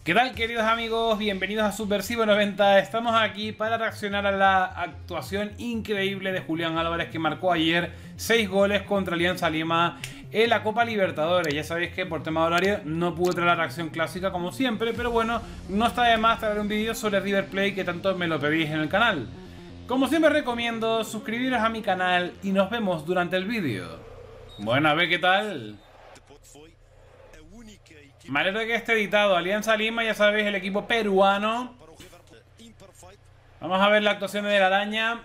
¿Qué tal, queridos amigos? Bienvenidos a Subversivo 90. Estamos aquí para reaccionar a la actuación increíble de Julián Álvarez, que marcó ayer 6 goles contra Alianza Lima en la Copa Libertadores. Ya sabéis que por tema de horario no pude traer la reacción clásica como siempre, pero bueno, no está de más traer un vídeo sobre River Plate que tanto me lo pedís en el canal. Como siempre recomiendo suscribiros a mi canal y nos vemos durante el vídeo. Bueno, a ver qué tal. Me alegro de que esté editado. Alianza Lima, ya sabéis, el equipo peruano. Vamos a ver la actuación de la araña.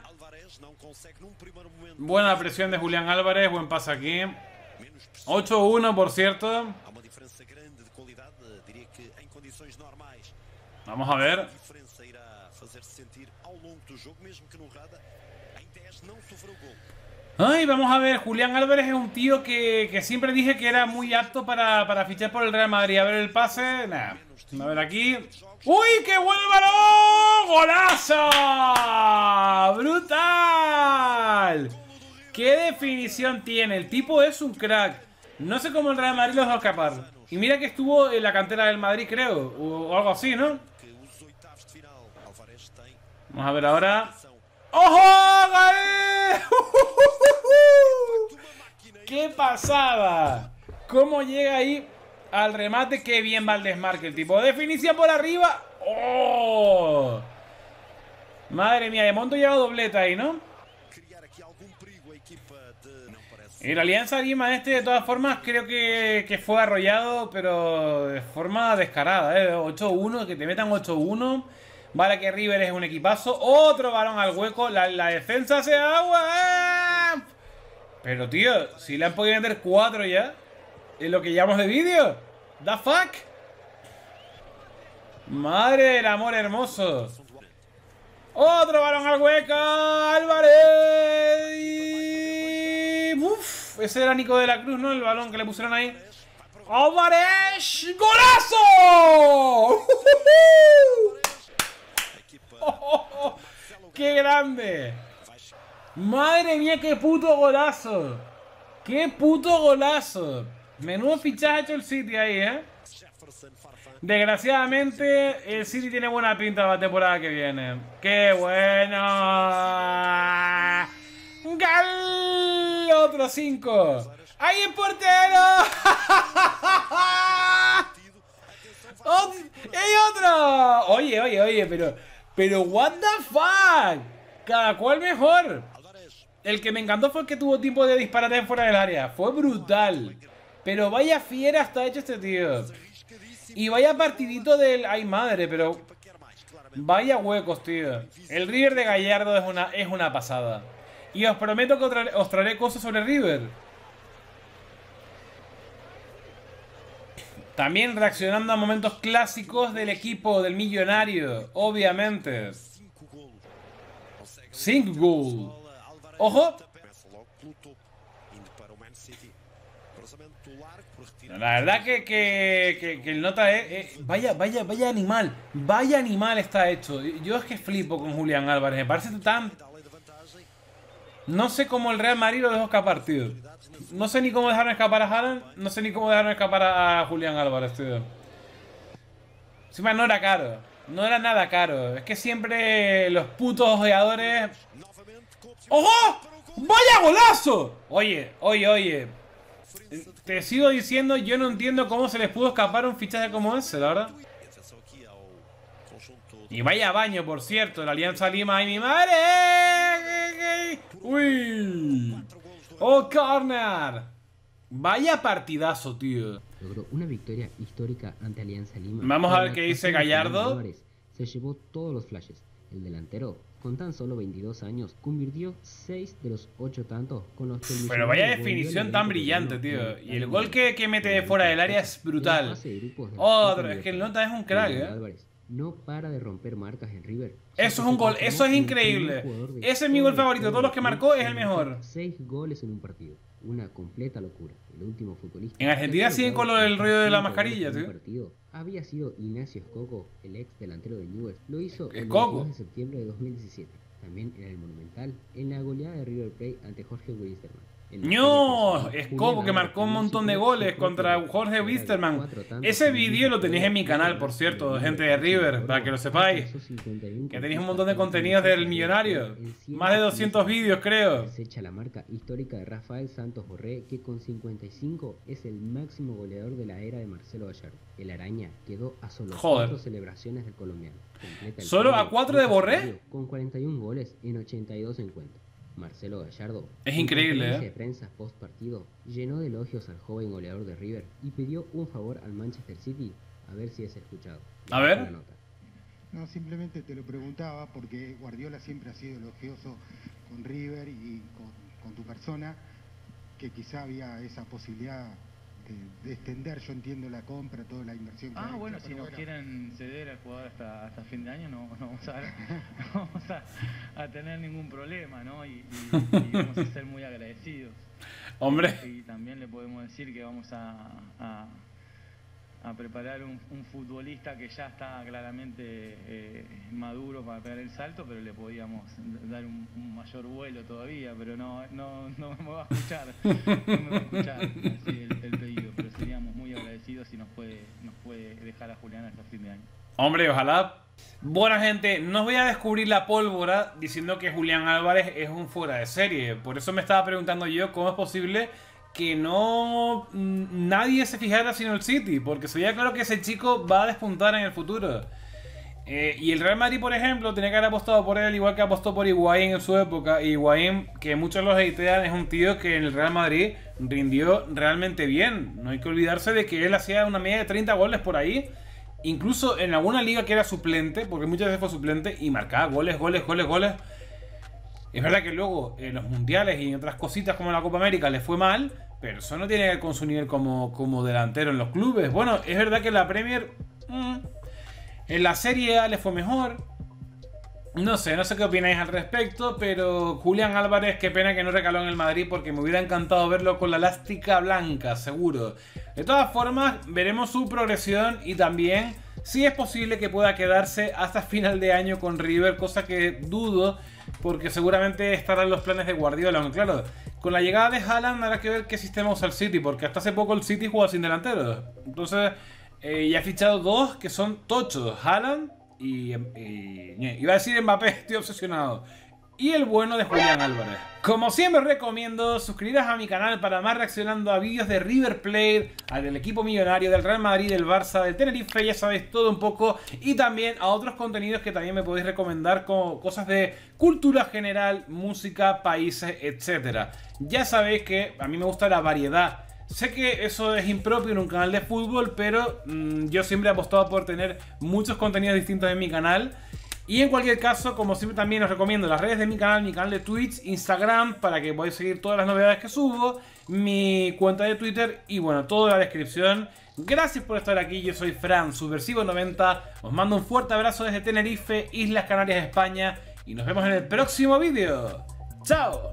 Buena presión de Julián Álvarez. Buen pase aquí. 8-1, por cierto. Vamos a ver. Ay, vamos a ver, Julián Álvarez es un tío que siempre dije que era muy apto para fichar por el Real Madrid. A ver el pase, nada. A ver aquí. ¡Uy, qué buen balón! ¡Golazo! ¡Brutal! ¡Qué definición tiene! El tipo es un crack. No sé cómo el Real Madrid los va a escapar. Y mira que estuvo en la cantera del Madrid, creo. O algo así, ¿no? Vamos a ver ahora. ¡Ojo! ¡Gol! ¡Qué pasada! ¿Cómo llega ahí al remate? ¡Qué bien va el desmarque! El tipo de definición por arriba. ¡Oh! Madre mía, de Monto lleva dobleta ahí, ¿no? Y la Alianza Lima de todas formas, creo que fue arrollado, pero de forma descarada, ¿eh? 8-1, que te metan 8-1. Vale que River es un equipazo. Otro balón al hueco. La defensa hace agua. ¡Ah! Pero tío, si le han podido meter 4 ya en lo que llevamos de vídeo. ¿The fuck? Madre del amor hermoso. Otro balón al hueco. Álvarez. Uf, ese era Nico de la Cruz, ¿no? El balón que le pusieron ahí. Álvarez. ¡Golazo! ¡Oh! ¡Qué grande! ¡Madre mía, qué puto golazo! ¡Qué puto golazo! Menudo fichaje ha hecho el City ahí, ¿eh? Desgraciadamente, el City tiene buena pinta para la temporada que viene. ¡Qué bueno! ¡Gal! ¡Otro 5! ¡Ahí el portero! ¡Ey, otro! Oye, pero what the fuck. Cada cual mejor. El que me encantó fue el que tuvo tiempo de disparar en fuera del área. Fue brutal. Pero vaya fiera está hecho este tío. Y vaya partidito del... Ay, madre, pero... Vaya huecos, tío. El River de Gallardo es una pasada. Y os prometo que os traeré cosas sobre River. También reaccionando a momentos clásicos del equipo del millonario, obviamente. 5 goals. ¡Ojo! La verdad que el nota es... Vaya animal. Vaya animal está hecho. Yo es que flipo con Julián Álvarez. Me parece tan... No sé cómo el Real Madrid lo dejó escapar, tío. No sé ni cómo dejaron escapar a Haaland. No sé ni cómo dejaron escapar a Julián Álvarez, tío. Encima no era caro. No era nada caro. Es que siempre los putos ojeadores... ¡Ojo! ¡Vaya golazo! Oye. Te sigo diciendo, yo no entiendo cómo se les pudo escapar un fichaje como ese, la verdad. Y vaya baño, por cierto, la Alianza Lima. ¡Ay, mi madre! ¡Uy! ¡Oh, corner! Vaya partidazo, tío. Logró una victoria histórica ante Alianza Lima. Vamos a ver qué dice Gallardo. Álvarez se llevó todos los flashes. El delantero, con tan solo 22 años, convirtió 6 de los 8 tantos con los que... Pero vaya definición tan brillante, tío. Y el gol que mete de fuera del área es brutal. Otro, es que el nota es un crack, Álvarez no para de romper marcas en River. Eso es un gol, eso es increíble. Ese es mi gol favorito, de todos los que marcó es el mejor. 6 goles en un partido, una completa locura. El último futbolista... En Argentina siguen con el rollo de la mascarilla, tío. Había sido Ignacio Escoco, el ex delantero de Newell's. Lo hizo el Escoco 22 de septiembre de 2017. También en el Monumental, en la goleada de River Plate ante Jorge Wilstermann. En la No, serie es principal, Coco que Julián marcó un Álvarez montón de consiguió goles su propio contra récord, Jorge era de Wisterman. 4 tantos Ese seguidos vídeo lo y tenéis en mi quedó canal, por además cierto, premiado gente de con River, Cinco para que lo Oro. sepáis. Alcanzó 51 Que tenéis un conquistas montón de con la contenidos del camiseta de River millonario. Plate en Más de 115 200 vídeos, partidos. creo. Acecha la marca histórica de Rafael Santos Borré, que con 55 es el máximo goleador de la era de Marcelo Gallardo. El Araña quedó a solo Joder. 4 celebraciones del colombiano. Completa el ¿Solo podio a 4 de Lucas Borré? Osorio, con 41 goles en 82 encuentros. Marcelo Gallardo, Es en increíble, conferencia ¿eh? de prensa post partido, llenó de elogios al joven goleador de River y pidió un favor al Manchester City, a ver si es escuchado. A ver. La nota. No, simplemente te lo preguntaba porque Guardiola siempre ha sido elogioso con River y con tu persona, que quizá había esa posibilidad de extender, yo entiendo la compra, toda la inversión que hay, Bueno, pero si nos bueno. quieren ceder al jugador hasta fin de año, no vamos no vamos a tener ningún problema, ¿no? Y vamos a ser muy agradecidos. Hombre. Y también le podemos decir que vamos a preparar un futbolista que ya está claramente maduro para pegar el salto, pero le podíamos dar un mayor vuelo todavía, pero no me va a escuchar, no me va a escuchar así el pedido, pero seríamos muy agradecidos si nos puede dejar a Julián hasta fin de año. Hombre, ojalá. Bueno, gente, no os voy a descubrir la pólvora diciendo que Julián Álvarez es un fuera de serie. Por eso me estaba preguntando yo cómo es posible que no nadie se fijara sino el City, porque se veía claro que ese chico va a despuntar en el futuro. Y el Real Madrid, por ejemplo, tenía que haber apostado por él, al igual que apostó por Higuaín en su época. Higuaín, que muchos los hatean, es un tío que en el Real Madrid rindió realmente bien. No hay que olvidarse de que él hacía una media de 30 goles por ahí. Incluso en alguna liga que era suplente, porque muchas veces fue suplente, y marcaba goles. Es verdad que luego en los mundiales y en otras cositas como en la Copa América le fue mal, pero eso no tiene que ver con su nivel como delantero en los clubes. Bueno, es verdad que en la Premier, en la Serie A le fue mejor. No sé qué opináis al respecto, pero Julián Álvarez, qué pena que no recaló en el Madrid porque me hubiera encantado verlo con la elástica blanca, seguro. De todas formas, veremos su progresión y también si es posible que pueda quedarse hasta final de año con River, cosa que dudo porque seguramente estarán los planes de Guardiola. Aunque claro, con la llegada de Haaland habrá que ver qué sistema usa el City, porque hasta hace poco el City jugaba sin delanteros. Entonces, ya ha fichado dos que son tochos, Haaland y iba a decir Mbappé, estoy obsesionado. Y el bueno de Julián Álvarez. Como siempre os recomiendo suscribiros a mi canal para más reaccionando a vídeos de River Plate, al del equipo millonario, del Real Madrid, del Barça, del Tenerife, ya sabéis todo un poco. Y también a otros contenidos que también me podéis recomendar, como cosas de cultura general, música, países, etc. Ya sabéis que a mí me gusta la variedad. Sé que eso es impropio en un canal de fútbol, pero yo siempre he apostado por tener muchos contenidos distintos en mi canal. Y en cualquier caso, como siempre también os recomiendo las redes de mi canal de Twitch, Instagram, para que podáis seguir todas las novedades que subo, mi cuenta de Twitter y bueno, toda la descripción. Gracias por estar aquí, yo soy Fran, Subversivo90, os mando un fuerte abrazo desde Tenerife, Islas Canarias, España, y nos vemos en el próximo vídeo. ¡Chao!